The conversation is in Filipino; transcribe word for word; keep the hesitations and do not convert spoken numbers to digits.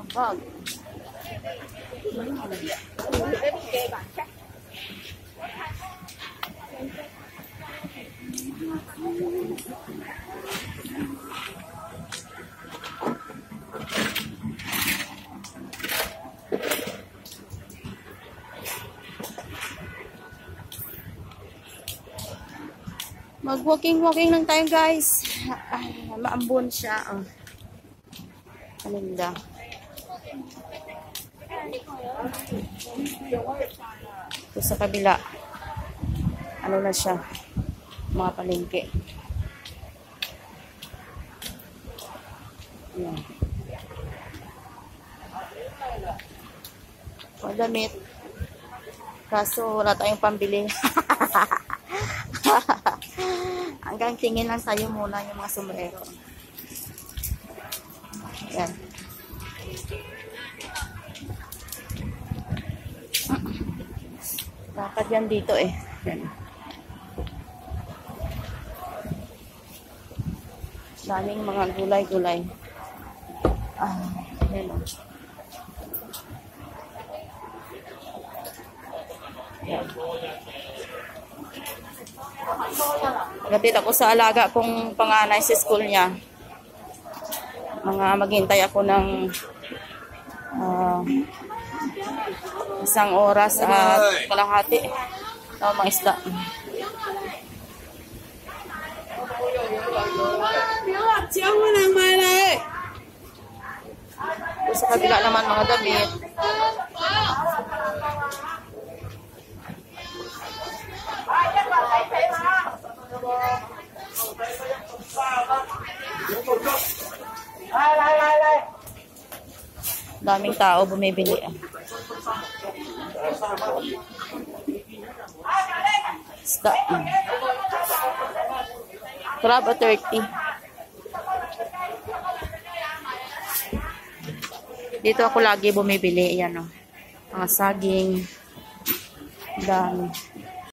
Bag. Mag-walking-walking lang tayo, guys. Ay, maambon siya. Oh. Alinda. Ito sa kabila. Ano na siya? Mga palengke. Ayan. Madamit. Kaso wala tayong pambili. Hanggang tingin lang tayo muna yung mga sombrero. Yan. Dapat yan dito eh. Yan. Daming mga gulay-gulay. Ah, yan. Yan. Gatid ako sa alaga kong panganay sa school niya. Mga maghintay ako ng uh, isang oras at kalahati ng mga isda. Sa kabila naman mga damit. Daming tao bumibili. Isda. Crab at thirty. Dito ako lagi bumibili. Ayan o. Mga saging. Dami.